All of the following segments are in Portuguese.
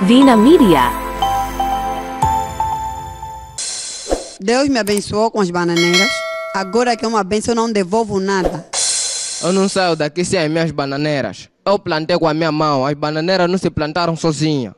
Vina Media. Deus me abençoou com as bananeiras. Agora que é uma benção, eu não devolvo nada. Eu não saio daqui sem as minhas bananeiras. Eu plantei com a minha mão. As bananeiras não se plantaram sozinhas.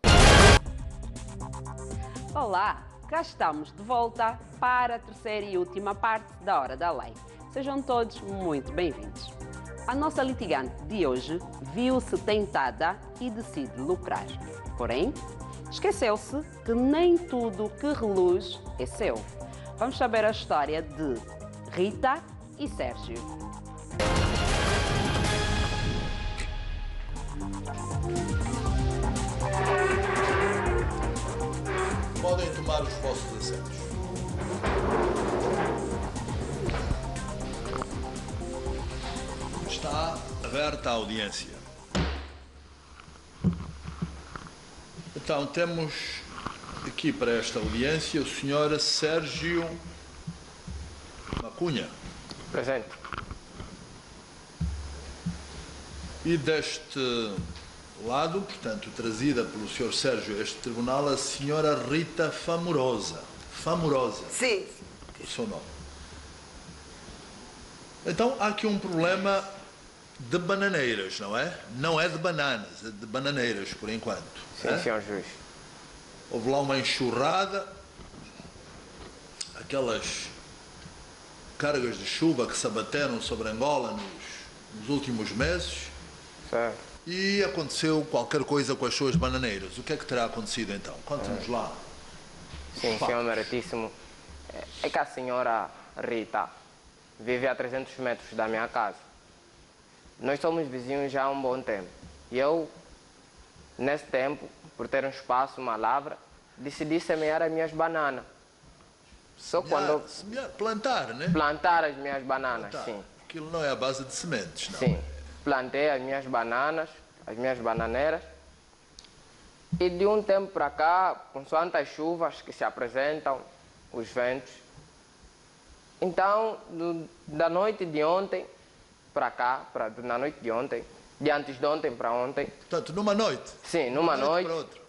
Olá, cá estamos de volta para a terceira e última parte da Hora da Lei. Sejam todos muito bem-vindos. A nossa litigante de hoje viu-se tentada e decide lucrar. Porém, esqueceu-se que nem tudo que reluz é seu. Vamos saber a história de Rita e Sérgio. Podem tomar os vossos assentos. Está aberta a audiência. Então, temos aqui para esta audiência o Sr. Sérgio Macunha. Presente. E deste lado, portanto, trazida pelo Sr. Sérgio a este tribunal, a Sra. Rita Famorosa. Famorosa. Sim. O seu nome. Então, há aqui um problema de bananeiras, não é? Não é de bananas, é de bananeiras, por enquanto. Sim, é? senhor juiz. Houve lá uma enxurrada, aquelas cargas de chuva que se abateram sobre Angola nos últimos meses, Certo. e aconteceu qualquer coisa com as suas bananeiras. O que é que terá acontecido então? Conte-nos lá. Sim, senhor meritíssimo. É que a senhora Rita vive a 300 metros da minha casa. Nós somos vizinhos já há um bom tempo. E eu, nesse tempo, por ter um espaço, uma lavra, decidi semear as minhas bananas. Só quando... Plantar, né? Plantar as minhas bananas, Plantar. sim. Aquilo não é a base de sementes, não. Sim. Plantei as minhas bananas, as minhas bananeiras. E de um tempo para cá, consoante as chuvas que se apresentam, os ventos. Então, da noite de ontem para cá, na noite de ontem, de antes de ontem para ontem. Portanto, numa noite? Sim, numa noite. Para outra.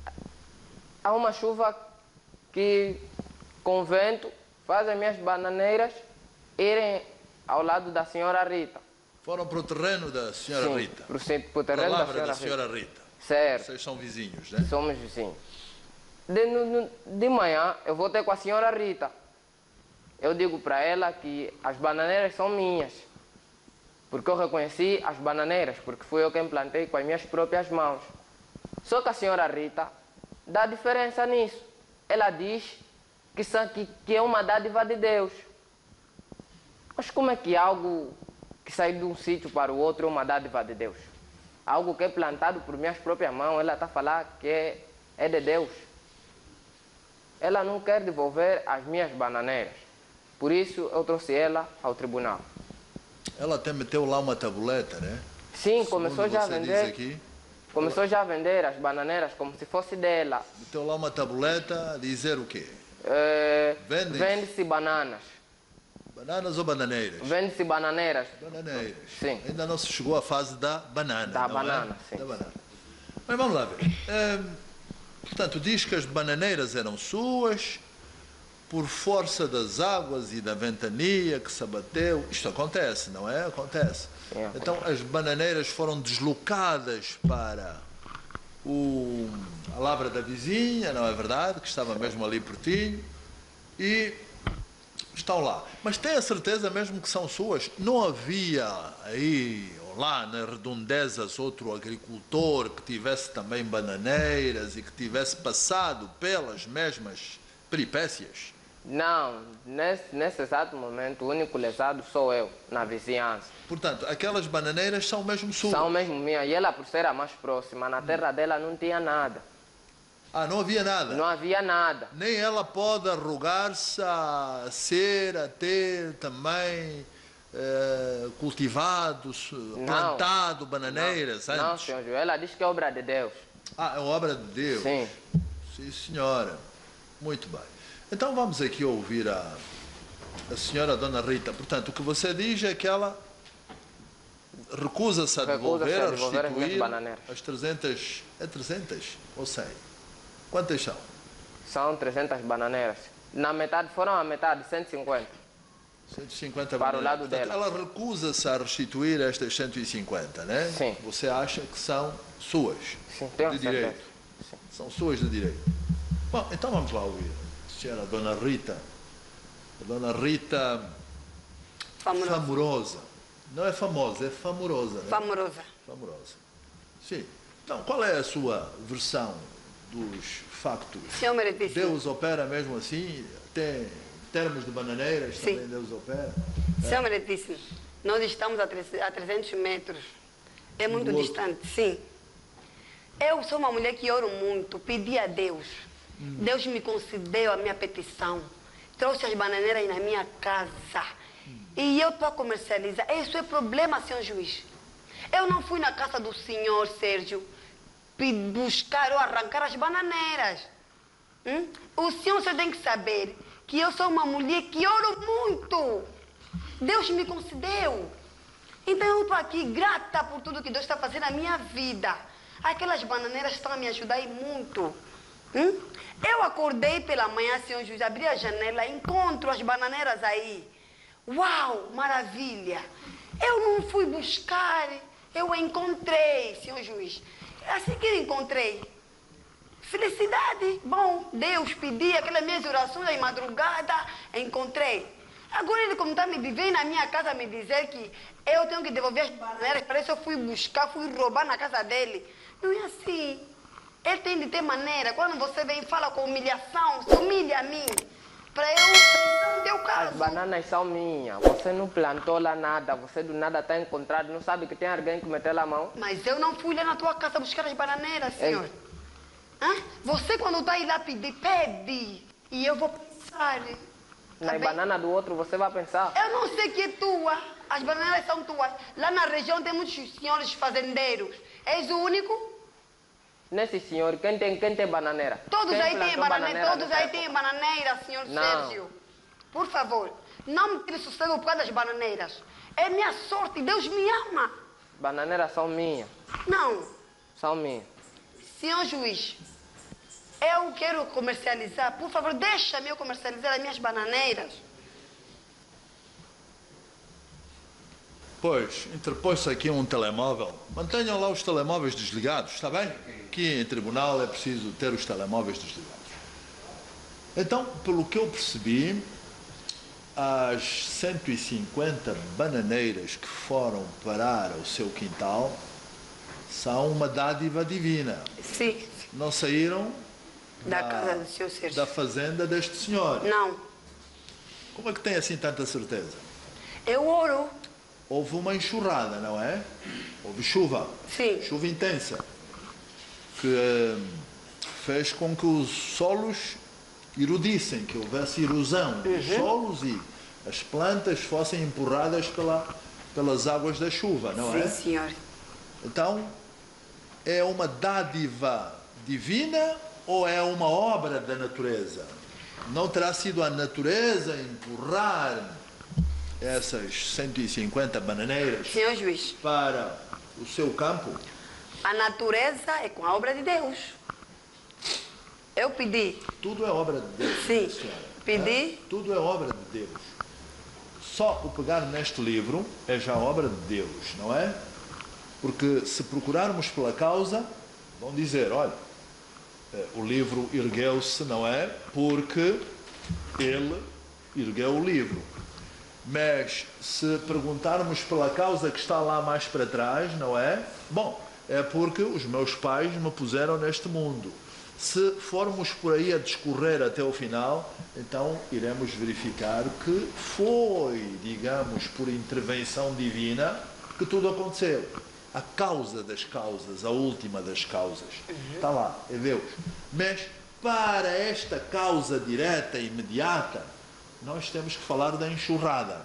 Há uma chuva que, com vento, faz as minhas bananeiras irem ao lado da senhora Rita. Foram para o terreno da senhora Sim, Rita? para o Para a terreno lavra da da senhora Rita? Certo. Vocês são vizinhos, né? Somos vizinhos. De manhã, eu vou ter com a senhora Rita. Eu digo para ela que as bananeiras são minhas. Porque eu reconheci as bananeiras, porque fui eu quem plantei com as minhas próprias mãos. Só que a senhora Rita dá diferença nisso. Ela diz que é uma dádiva de Deus. Mas como é que algo que sai de um sítio para o outro é uma dádiva de Deus? Algo que é plantado por minhas próprias mãos, ela está a falar que é de Deus. Ela não quer devolver as minhas bananeiras. Por isso eu trouxe ela ao tribunal. Ela até meteu lá uma tabuleta, né? Sim, começou já a Você diz vender. aqui, Começou já a vender as bananeiras como se fosse dela. meteu lá uma tabuleta a dizer o quê? Vende-se. Vende-se bananas. Bananas ou bananeiras? Vende-se bananeiras. Bananeiras. Sim. Ainda não se chegou à fase da banana. Da não banana, é? sim. Da banana. Mas vamos lá ver. Portanto, diz que as bananeiras eram suas por força das águas e da ventania que se abateu. Isto acontece, não é? Acontece. Sim, acontece. Então, as bananeiras foram deslocadas para a lavra da vizinha, não é verdade? Que estava mesmo ali pertinho. E estão lá. Mas tem a certeza mesmo que são suas? Não havia aí, ou lá nas redondezas, outro agricultor que tivesse também bananeiras e que tivesse passado pelas mesmas peripécias? Não, nesse exato momento, o único lesado sou eu, na vizinhança. Portanto, aquelas bananeiras são mesmo suas? São mesmo minhas. E ela, por ser a mais próxima, na terra dela não tinha nada. Ah, não havia nada? Não havia nada. Nem ela pode arrogar-se a ter também cultivado, plantado bananeiras antes? Não, senhor João, ela diz que é obra de Deus. Ah, é obra de Deus? Sim. Sim, senhora. Muito bem. Então vamos aqui ouvir a senhora Dona Rita. Portanto, o que você diz é que ela recusa-se a devolver, a as minhas restituir bananeiras. as 300, é 300 ou 100? Quantas são? São 300 bananeiras. Na metade, foram a metade, 150. 150 Para o bananeiras. lado Portanto, dela. ela recusa-se a restituir estas 150, né? Sim. Você acha que são suas, Sim, tenho de certeza. direito. São suas de direito. Bom, então vamos lá ouvir. A senhora Dona Rita. A Dona Rita Famurosa. Não é famosa, é famorosa, né? Famurosa. Famurosa. Sim. Então, qual é a sua versão dos factos? Senhor Meritíssimo. Deus opera mesmo assim? Tem termos de bananeiras, Sim. também Deus opera? Senhor Meritíssimo, nós estamos a 300 metros. É muito Do outro. distante, sim. Eu sou uma mulher que oro muito, pedi a Deus. Deus me concedeu a minha petição. Trouxe as bananeiras na minha casa. E eu estou a comercializar. Isso é problema, senhor juiz. Eu não fui na casa do senhor Sérgio buscar ou arrancar as bananeiras. O senhor só tem que saber que eu sou uma mulher que oro muito. Deus me concedeu. Então eu estou aqui grata por tudo que Deus está fazendo na minha vida. Aquelas bananeiras estão a me ajudar e muito. Eu acordei pela manhã, senhor juiz, abri a janela, encontro as bananeiras aí. Uau, maravilha. Eu não fui buscar, eu encontrei, senhor juiz. Assim que eu encontrei, felicidade. Bom, Deus pedi aquelas minhas orações em madrugada, encontrei. Agora ele como está me vivendo na minha casa me dizer que eu tenho que devolver as bananeiras, parece que eu fui buscar, fui roubar na casa dele. Não é assim. Ele tem de ter maneira. Quando você vem e fala com humilhação, se humilha a mim. Para eu pensar no teu As caso. bananas são minhas. Você não plantou lá nada. Você do nada está encontrado. Não sabe que tem alguém que meteu a mão? Mas eu não fui lá na tua casa buscar as bananeiras, senhor. Hã? Você quando está aí lá pedir, pede. E eu vou pensar. Na bem? banana do outro você vai pensar. Eu não sei que é tua. As bananeiras são tuas. Lá na região tem muitos senhores fazendeiros. És o único? Nesse senhor, quem tem bananeira? Todos Quem aí têm plantou bananeira. Todos nessa aí época? têm bananeira, senhor Não. Sérgio. Por favor, não me tire sossego por causa das bananeiras. É minha sorte. Deus me ama. Bananeiras são minhas. Não. São minhas. Senhor juiz, eu quero comercializar. Por favor, deixa-me eu comercializar as minhas bananeiras. Pois, interpôs-se aqui um telemóvel. Mantenham lá os telemóveis desligados, está bem? Aqui em tribunal é preciso ter os telemóveis desligados. Então, pelo que eu percebi, as 150 bananeiras que foram parar ao seu quintal são uma dádiva divina. Sim, Não saíram da casa do senhor Sérgio. da fazenda deste senhor. Não, Como é que tem assim tanta certeza? eu oro. Houve uma enxurrada, não é? Houve chuva. Sim. Chuva intensa. Que fez com que os solos erudissem, que houvesse erosão dos solos e as plantas fossem empurradas pelas águas da chuva, não é? Sim, senhor. Então, é uma dádiva divina ou é uma obra da natureza? Não terá sido a natureza empurrar essas 150 bananeiras Senhor juiz, para o seu campo? a natureza é com a obra de Deus. Eu pedi. Tudo é obra de Deus. Sim. Senhora. Pedi. Tudo é obra de Deus. Só o pegar neste livro é já obra de Deus, não é? Porque se procurarmos pela causa, vão dizer, olha, o livro ergueu-se, não é? Porque ele ergueu o livro. Mas se perguntarmos pela causa que está lá mais para trás, não é? Bom, é porque os meus pais me puseram neste mundo. Se formos por aí a discorrer até o final, então iremos verificar que foi, digamos, por intervenção divina que tudo aconteceu. A causa das causas, a última das causas, está lá, é Deus. Mas para esta causa direta e imediata, nós temos que falar da enxurrada.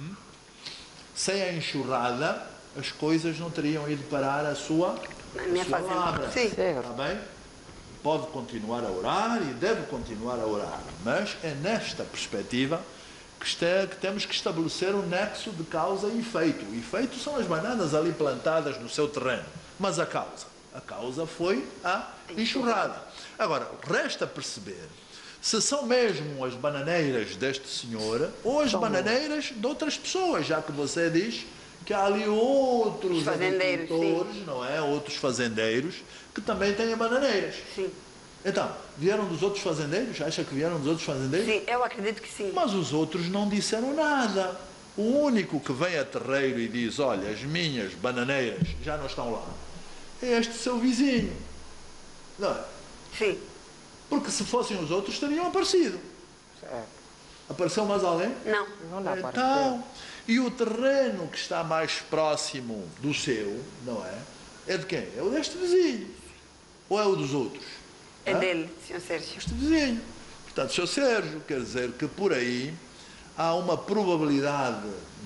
Sem a enxurrada, as coisas não teriam ido parar a sua fazenda. labra. Sim. Está bem? Pode continuar a orar e deve continuar a orar. Mas é nesta perspectiva que temos que estabelecer um nexo de causa e efeito. O efeito são as bananas ali plantadas no seu terreno. Mas a causa foi a enxurrada. Agora, resta perceber se são mesmo as bananeiras deste senhor ou as bananeiras de outras pessoas, já que você diz que há ali outros fazendeiros, agricultores, não é? Outros fazendeiros que também têm bananeiras. Sim. Então, vieram dos outros fazendeiros? Acha que vieram dos outros fazendeiros? Sim, eu acredito que sim. Mas os outros não disseram nada. O único que vem a terreiro e diz, olha, as minhas bananeiras já não estão lá, é este seu vizinho. Não é? Sim. Porque se fossem os outros, teriam aparecido. Certo. Apareceu mais alguém? Não. Não dá para Então, e o terreno que está mais próximo do seu, não é? É de quem? É o deste vizinho. Ou é o dos outros? É Hã? dele, Sr. Sérgio. Este vizinho. Portanto, Sr. Sérgio, quer dizer que por aí há uma probabilidade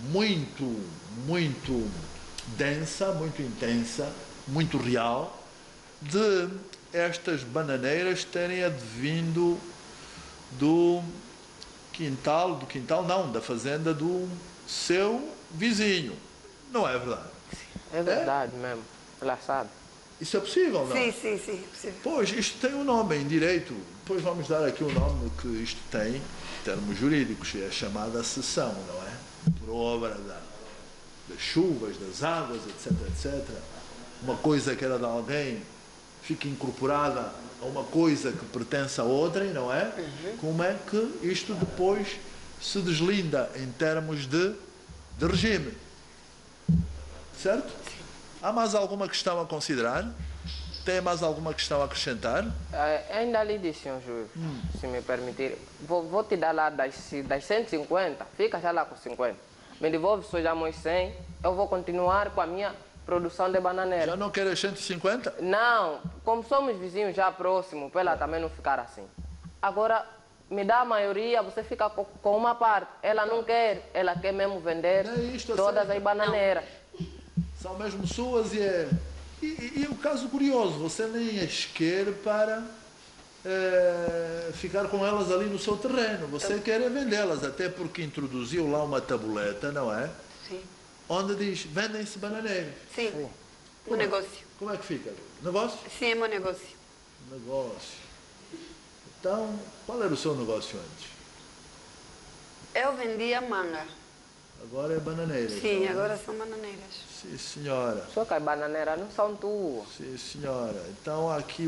muito densa, muito intensa, muito real, de estas bananeiras terem advindo do quintal não, da fazenda do seu vizinho. Não é verdade? É verdade mesmo. Ela sabe. Isso é possível, não? Sim, sim, sim. É possível. Pois, isto tem um nome em direito. Depois vamos dar aqui o nome que isto tem, em termos jurídicos, é chamada cessão, não é? Por obra das chuvas, das águas, etc, etc. Uma coisa que era de alguém fica incorporada a uma coisa que pertence a outra, não é? Como é que isto depois se deslinda em termos de regime? Certo? Há mais alguma questão a considerar? Tem mais alguma questão a acrescentar? Ainda lhe disse, senhor juiz, se me permitir, vou te dar lá das 150, fica já lá com 50. Me devolve só já meus 100, eu vou continuar com a minha produção de bananeira. Já não queres 150? Não, como somos vizinhos já próximos, para ela também não ficar assim. Agora, me dá a maioria, você fica com uma parte. Ela não quer, ela quer mesmo vender É isto, todas aceita. as bananeiras. São mesmo suas e o caso curioso, você nem as quer para ficar com elas ali no seu terreno. Você quer é vendê-las, até porque introduziu lá uma tabuleta, não é? Sim. Onde diz, vendem-se bananeiras. Sim. Um negócio. Como é que fica? Negócio? Sim, é meu negócio. Negócio. Então, qual era o seu negócio antes? Eu vendia manga. Agora é bananeira. Sim, então. agora são bananeiras. Sim, senhora. Só que as bananeiras não são tuas. Sim, senhora. Então há aqui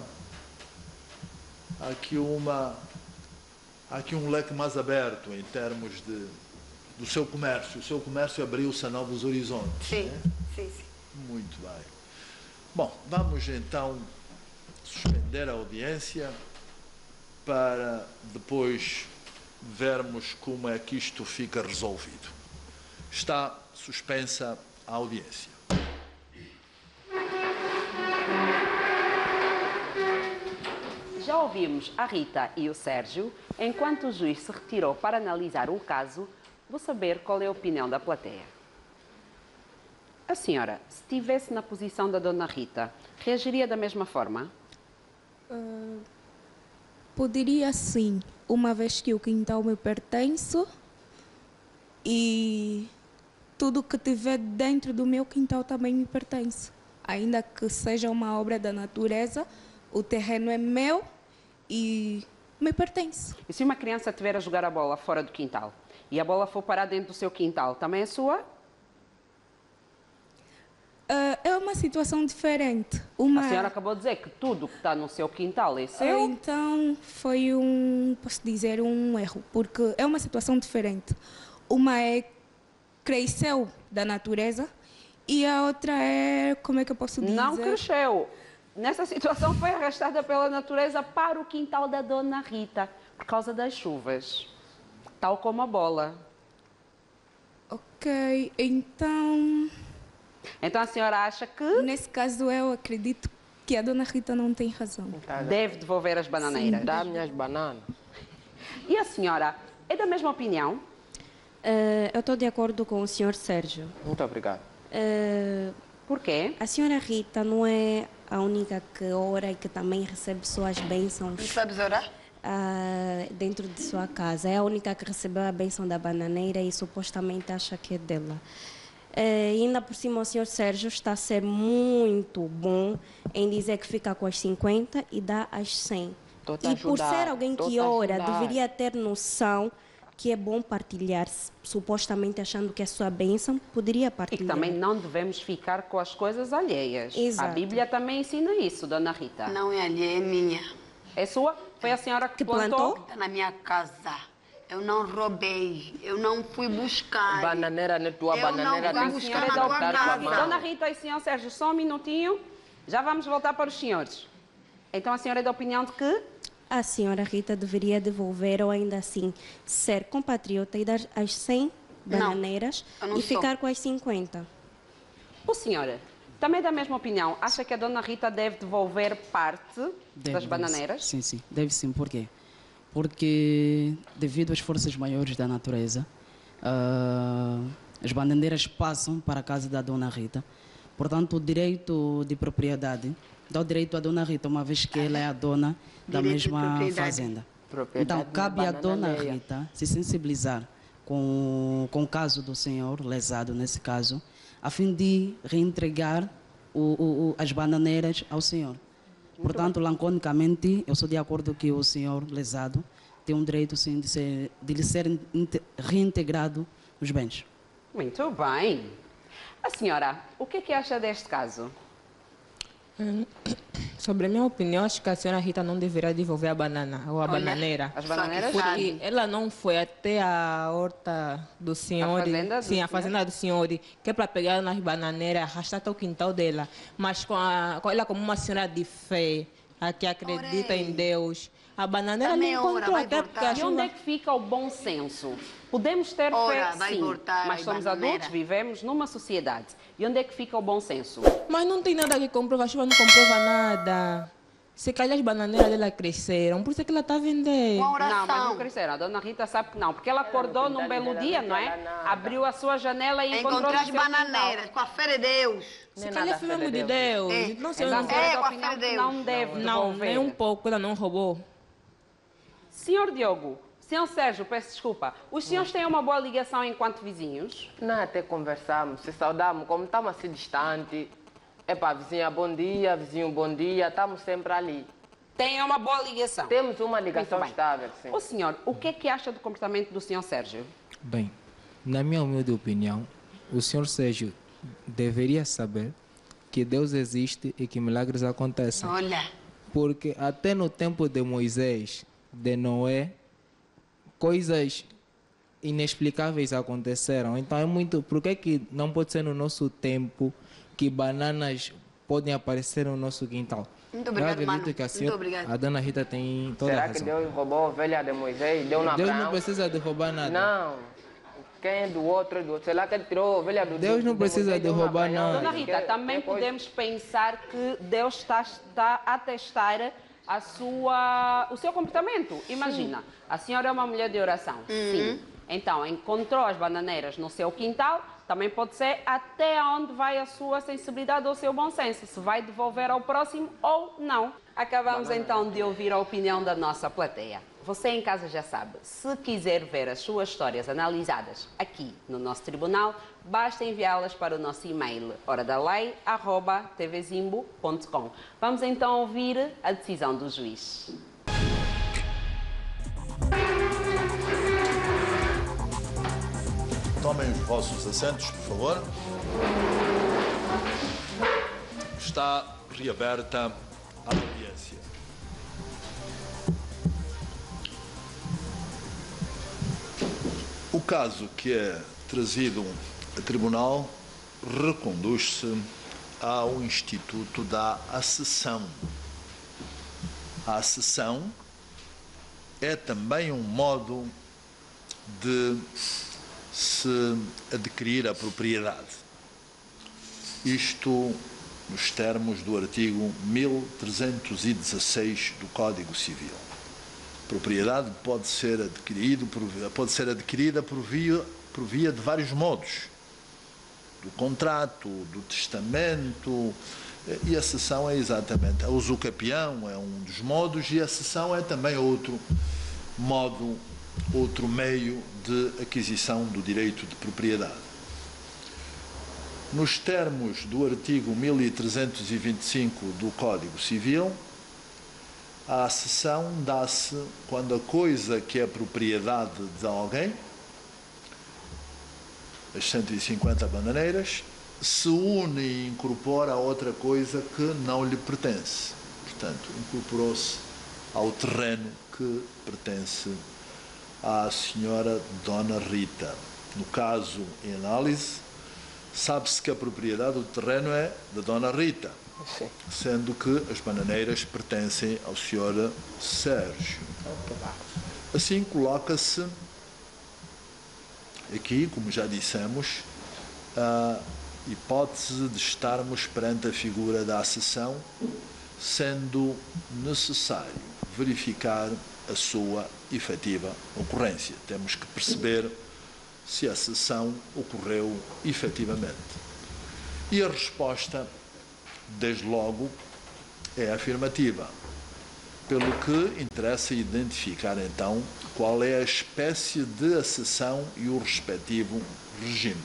um leque mais aberto em termos do seu comércio. O seu comércio abriu-se a novos horizontes. Sim, Né? sim, sim. Muito bem. Bom, vamos então suspender a audiência para depois vermos como é que isto fica resolvido. Está suspensa a audiência. Já ouvimos a Rita e o Sérgio. Enquanto o juiz se retirou para analisar o caso, vou saber qual é a opinião da plateia. A senhora, se estivesse na posição da dona Rita, reagiria da mesma forma? Poderia sim, uma vez que o quintal me pertence e tudo que tiver dentro do meu quintal também me pertence. Ainda que seja uma obra da natureza, o terreno é meu e me pertence. E se uma criança estiver a jogar a bola fora do quintal e a bola for parar dentro do seu quintal, também é sua? É uma situação diferente. A senhora acabou de dizer que tudo que está no seu quintal é seu. Então, foi posso dizer, um erro, porque é uma situação diferente. Uma cresceu da natureza e a outra como é que eu posso dizer? Não cresceu. Nessa situação foi arrastada pela natureza para o quintal da dona Rita, por causa das chuvas, tal como a bola. Ok, então... Então a senhora acha que Nesse caso, eu acredito que a dona Rita não tem razão. deve devolver as bananeiras? Dá minhas bananas. E a senhora é da mesma opinião? Eu estou de acordo com o senhor Sérgio. Muito obrigado. Por quê? A senhora Rita não é a única que ora e que também recebe suas bênçãos. E sabes orar? dentro de sua casa. É a única que recebeu a bênção da bananeira e supostamente acha que é dela. E ainda por cima o senhor Sérgio está a ser muito bom em dizer que fica com as 50 e dá as 100. E por ser alguém que ora, deveria ter noção que é bom partilhar, supostamente achando que é sua bênção, poderia E partilhar. que também não devemos ficar com as coisas alheias. Exato. A Bíblia também ensina isso, Dona Rita. Não é alheia, é minha. É sua? Foi a senhora que Que plantou? Está na minha casa. Eu não roubei. Eu não fui buscar. Bananeira não é tua, Eu não bananeira fui tem que buscar se na tua adaptar com a casa. mão. Dona Rita e senhor Sérgio, só um minutinho. Já vamos voltar para os senhores. Então a senhora é da opinião de que A senhora Rita deveria devolver ou ainda assim ser compatriota e dar as 100 bananeiras eu não e sou. ficar com as 50. o senhor também é da mesma opinião? Acha que a Dona Rita deve devolver parte das bananeiras? Sim, sim, deve sim. Por quê? Porque devido às forças maiores da natureza, as bananeiras passam para a casa da Dona Rita. Portanto, o direito de propriedade dá o direito à Dona Rita, uma vez que ela é a dona da Direito de mesma propriedade. fazenda. Propriedade Então, cabe da à Dona bananeira. Rita se sensibilizar com o caso do senhor lesado, nesse caso, a fim de reentregar as bananeiras ao senhor. Portanto, laconicamente, eu sou de acordo que o senhor lesado tem um direito, sim, de lhe ser reintegrado os bens. Muito bem. A senhora, o que é que acha deste caso? Sobre a minha opinião, acho que a senhora Rita não deveria devolver a banana ou a bananeira. As bananeiras? Porque ela não foi até a horta do senhor. fazenda do Sim, a senhor? fazenda do senhor, que é para pegar nas bananeiras, arrastar até o quintal dela. Mas com ela como uma senhora de fé, a que acredita em Deus, a bananeira Também não ora, encontrou vai até voltar. porque a E onde chuva... é que fica o bom senso? Podemos ter Ora, fé, vai sim, voltar mas a somos bananeira. adultos, vivemos numa sociedade. E onde é que fica o bom senso? Mas não tem nada que comprova, a chuva não comprova nada. Se calhar as bananeiras dela cresceram, por isso é que ela está a vender. Uma oração. Não, mas não cresceram. A Dona Rita sabe que não, porque ela acordou num belo dia, não é? Abriu a sua janela e encontrou Encontrei no as seu quintal. bananeiras com a fé de Deus. Se Nem calhar nada foi fé mesmo de de Deus. É. Não sei, Então, eu a senhora é com da a fé opinião de que Deus. não deve não, devolver. nem um pouco, ela não roubou. Senhor Diogo, senhor Sérgio, peço desculpa. Os senhores têm uma boa ligação enquanto vizinhos? Não, até conversamos, se saudamos, como estamos assim distante. Epá, vizinha, bom dia, vizinho, bom dia, estamos sempre ali. Têm uma boa ligação. Temos uma ligação Muito bem. estável, sim. O senhor, o que é que acha do comportamento do senhor Sérgio? Bem, na minha humilde opinião, o senhor Sérgio deveria saber que Deus existe e que milagres acontecem. Olha, Porque até no tempo de Moisés, de Noé, coisas inexplicáveis aconteceram. Então é muito... Por que não pode ser no nosso tempo que bananas podem aparecer no nosso quintal? muito Eu obrigado, acredito mano. que a, Muito senhora, obrigado. a dona Rita tem toda a Será que razão. Deus roubou a ovelha de Moisés? Deu na Deus não Abraão? precisa de roubar nada. Não. Quem é do outro é do outro. Será que ele tirou a ovelha do Deus não do precisa Moisés, de deu na roubar Abraão? nada. Dona Rita, também Depois- podemos pensar que Deus está a testar o seu comportamento. Imagina, a senhora é uma mulher de oração. Sim. Então, encontrou as bananeiras no seu quintal, também pode ser até onde vai a sua sensibilidade ou o seu bom senso, se vai devolver ao próximo ou não. Acabamos então de ouvir a opinião da nossa plateia. Você em casa já sabe, se quiser ver as suas histórias analisadas aqui no nosso tribunal, basta enviá-las para o nosso e-mail horadalei@tvzimbo.com. Vamos então ouvir a decisão do juiz. Tomem os vossos assentos, por favor. Está reaberta a audiência. O caso que é trazido a tribunal reconduz-se ao Instituto da Acessão. A acessão é também um modo de se adquirir a propriedade. Isto nos termos do artigo 1316 do Código Civil. A propriedade pode ser adquirida por via de vários modos. Do contrato, do testamento, E a cessão é exatamente, a usucapião é um dos modos e a cessão é também outro modo, outro meio de aquisição do direito de propriedade. Nos termos do artigo 1325 do Código Civil, a cessão dá-se quando a coisa que é propriedade de alguém, as 150 bananeiras, se une e incorpora a outra coisa que não lhe pertence. Portanto, incorporou-se ao terreno que pertence à senhora Dona Rita. No caso em análise, sabe-se que a propriedade do terreno é da Dona Rita, sim, sendo que as bananeiras pertencem ao senhor Sérgio. Assim coloca-se aqui, como já dissemos, a hipótese de estarmos perante a figura da acessão, sendo necessário verificar a sua efetiva ocorrência. Temos que perceber se a cessão ocorreu efetivamente. E a resposta, desde logo, é afirmativa, pelo que interessa identificar então qual é a espécie de acessão e o respectivo regime.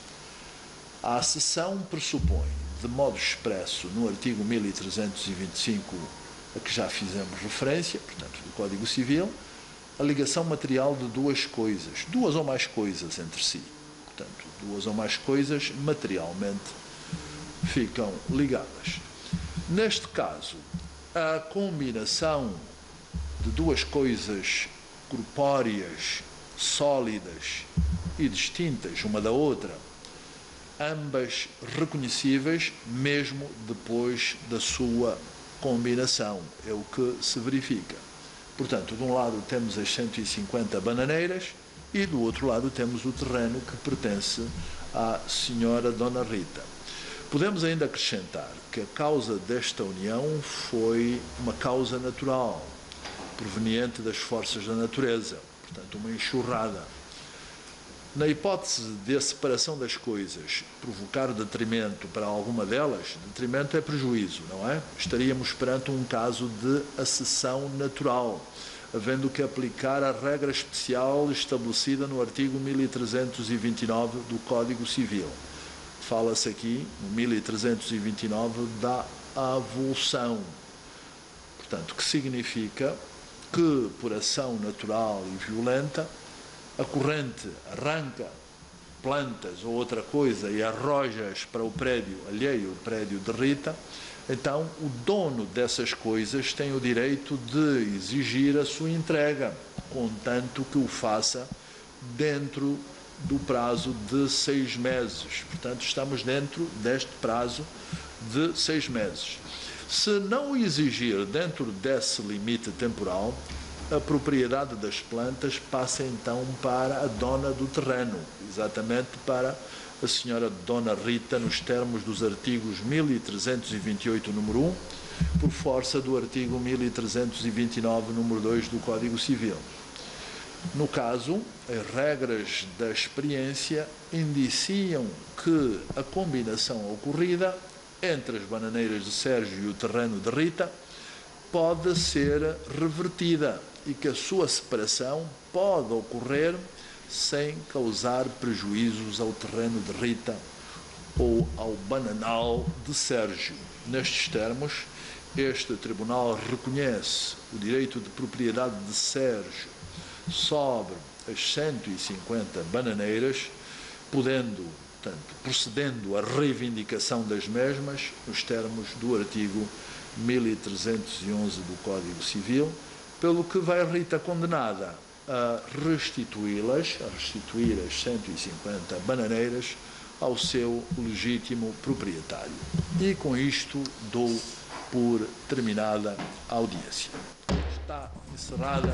A acessão pressupõe, de modo expresso no artigo 1325, a que já fizemos referência, portanto, do Código Civil, a ligação material de duas coisas, duas ou mais coisas entre si. Portanto, duas ou mais coisas materialmente ficam ligadas. Neste caso, a combinação de duas coisas corpóreas, sólidas e distintas uma da outra, ambas reconhecíveis mesmo depois da sua combinação, é o que se verifica. Portanto, de um lado temos as 150 bananeiras e do outro lado temos o terreno que pertence à senhora Dona Rita. Podemos ainda acrescentar que a causa desta união foi uma causa natural, proveniente das forças da natureza, portanto, uma enxurrada. Na hipótese de a separação das coisas provocar detrimento para alguma delas, detrimento é prejuízo, não é? Estaríamos perante um caso de acessão natural, havendo que aplicar a regra especial estabelecida no artigo 1329 do Código Civil. Fala-se aqui, no 1329, da avulsão. Portanto, que significa que, por ação natural e violenta, a corrente arranca plantas ou outra coisa e arroja-as para o prédio alheio, o prédio de Rita, então o dono dessas coisas tem o direito de exigir a sua entrega, contanto que o faça dentro do prazo de 6 meses. Portanto, estamos dentro deste prazo de 6 meses. Se não o exigir dentro desse limite temporal, a propriedade das plantas passa então para a dona do terreno, exatamente para a senhora Dona Rita, nos termos dos artigos 1328, número 1, por força do artigo 1329, número 2 do Código Civil. No caso, as regras da experiência indiciam que a combinação ocorrida entre as bananeiras de Sérgio e o terreno de Rita pode ser revertida e que a sua separação pode ocorrer sem causar prejuízos ao terreno de Rita ou ao bananal de Sérgio. Nestes termos, este tribunal reconhece o direito de propriedade de Sérgio sobre as 150 bananeiras, podendo, portanto, procedendo à reivindicação das mesmas, nos termos do artigo 1311 do Código Civil, pelo que vai Rita condenada a restituí-las, a restituir as 150 bananeiras ao seu legítimo proprietário. E com isto dou por terminada a audiência. Está encerrada.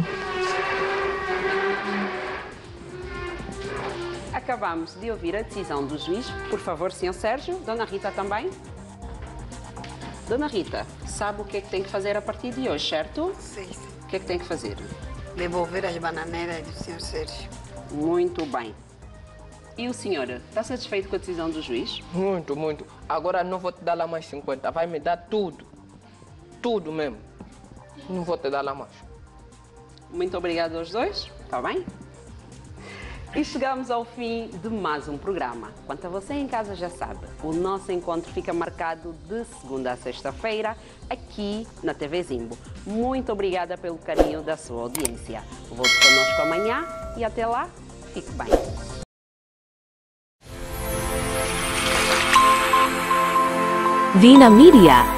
Acabamos de ouvir a decisão do juiz. Por favor, Sr. Sérgio, Dona Rita também. Dona Rita, sabe o que é que tem que fazer a partir de hoje, certo? Sim. O que é que tem que fazer? Devolver as bananeiras do Sr. Sérgio. Muito bem. E o senhor, está satisfeito com a decisão do juiz? Muito, muito. Agora não vou te dar lá mais 50, vai me dar tudo. Tudo mesmo. Não vou te dar lá mais. Muito obrigado aos dois, está bem? E chegamos ao fim de mais um programa. Quanto a você em casa já sabe, o nosso encontro fica marcado de segunda a sexta-feira aqui na TV Zimbo. Muito obrigada pelo carinho da sua audiência. Volte connosco amanhã e até lá, fique bem. Vina Media.